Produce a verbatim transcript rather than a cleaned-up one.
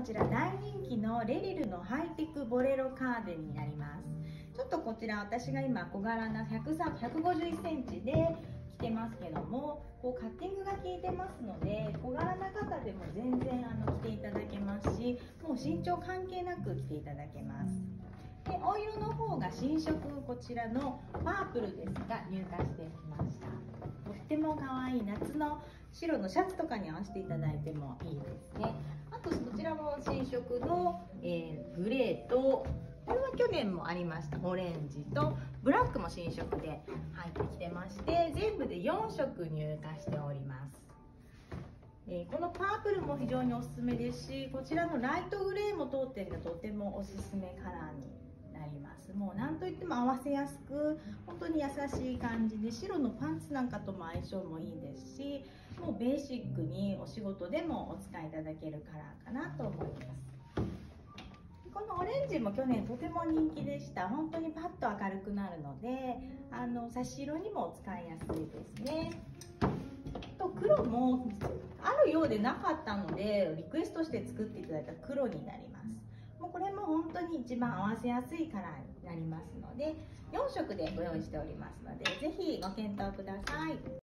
ちら大人気のレリルのハイテクボレロカーデンになります。ちょっとこちら私が今小柄なひゃくごじゅういっセンチで着てますけども、こうカッティングが効いてますので小柄な方でも全然あの着ていただけますし、もう身長関係なく着ていただけます。でお色の方が新色、こちらのパープルですが入荷してきました。とっても可愛い夏の白のシャツとかに合わせていただいてもいいですね。あとこちらも新色の、えー、グレーと、これは去年もありましたオレンジとブラックも新色で入ってきてまして、全部でよんしょく入荷しております。えー、このパープルも非常におすすめですし、こちらのライトグレーも当店がとてもおすすめカラーになります。もう何といっても合わせやすく、本当に優しい感じで、白のパンツなんかとも相性もいいですし、もうベーシックにお仕事でもお使いいただけるカラーかなと思います。このオレンジも去年とても人気でした。本当にパッと明るくなるので、あの差し色にも使いやすいですね。と黒もあるようでなかったので、リクエストして作っていただいた黒になります。もうこれも本当に一番合わせやすいカラーになりますので、よんしょくでご用意しておりますので、ぜひご検討ください。